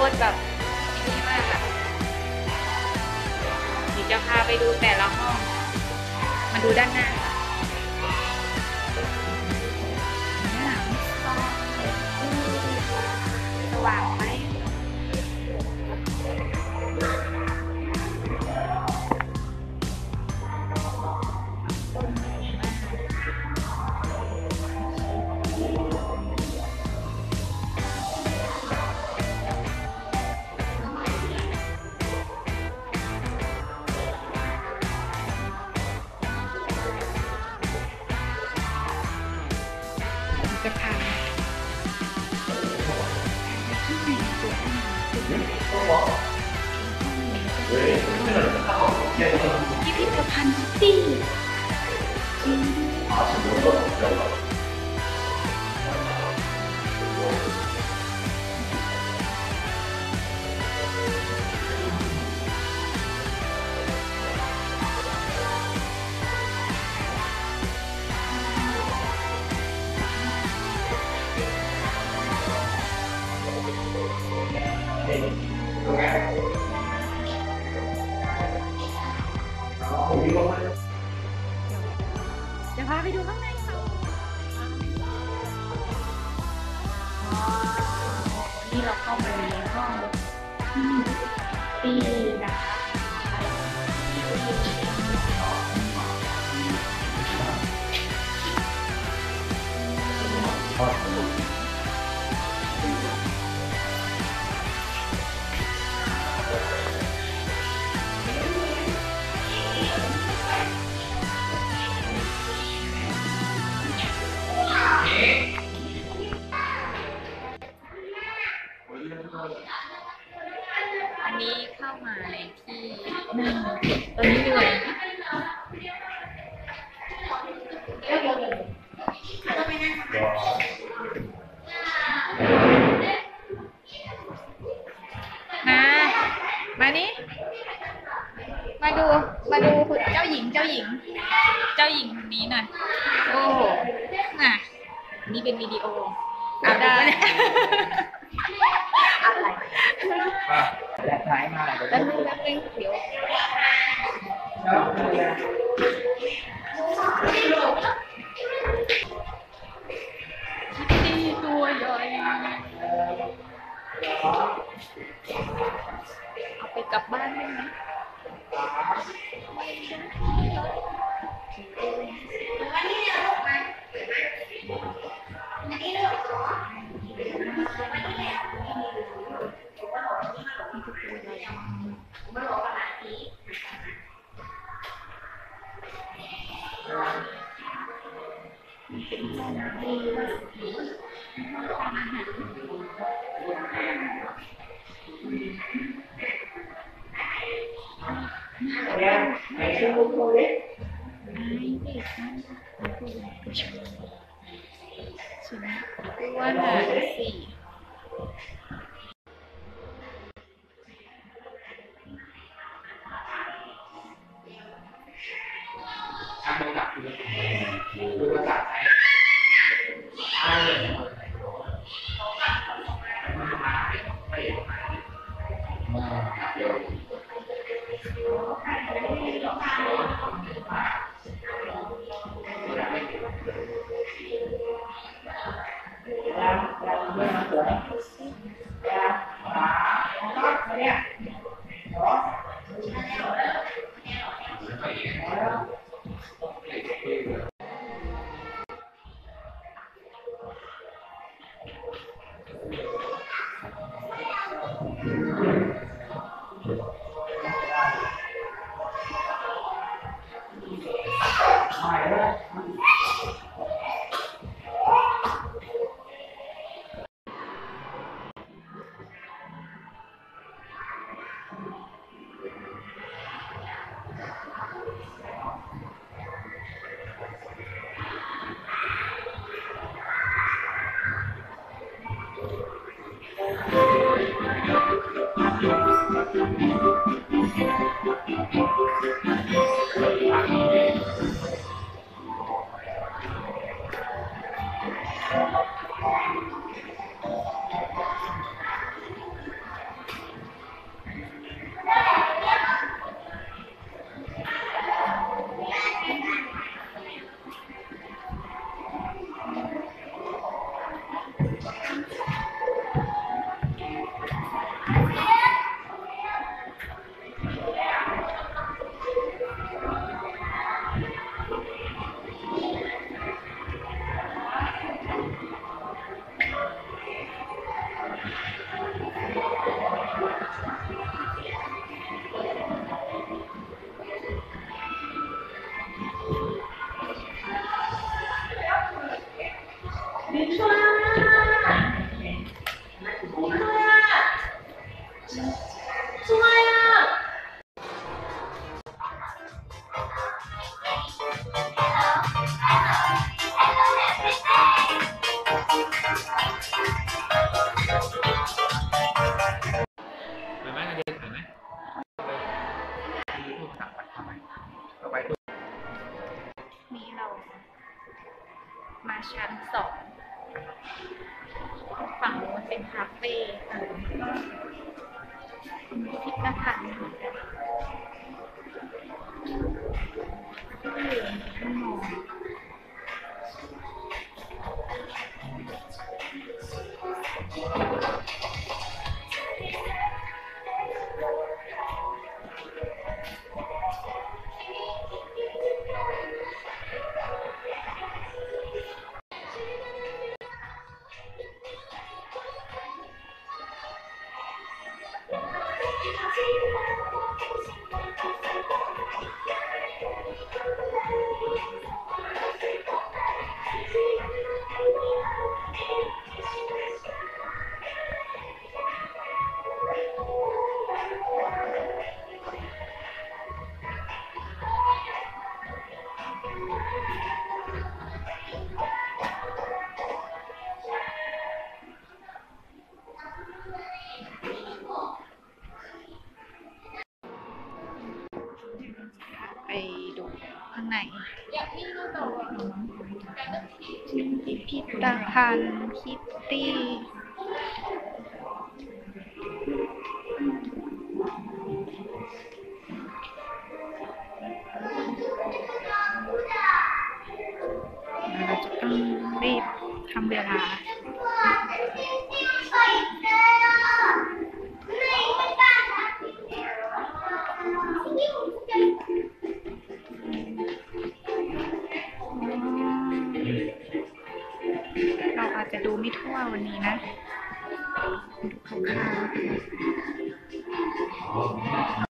ตรแบบดีมากอะเดี๋ยวจะพาไปดูแต่ละห้องมาดูด้านหน้าสว่างไหมจะพาพิพิธภัณฑ์ซิตี้จะพาไปดูข้างในค่ะนี่เราเข้ามาในห้องตีนะคะอันนี้เข้ามาในที่นั่งตอนนี้เหนื่อยมานี่มาดูคุณเจ้าหญิงคนนี้หน่อยโอ้น่ะนี่เป็นวิดีโอเอาได้อะไรแหลกท้ายมาอะไรแป๊บนึงเดี๋ยวคิตตี้ตัวใหญ่เอาไปกลับบ้านได้ไหมว่าหาสี่ทางโทรศัพท์ดูโทรศัพท์ใช้ชั้นสองฝั่งนู้นเป็นคาเฟ่ฝั่งนู้นก็พิพิธภัณฑ์ข้างนอกไปดูข้างในพิพิธภัณฑ์คิตตี้ เราจะต้องรีบทำเวลาเราอาจจะดูไม่ทั่ววันนี้นะดูคร่าวๆ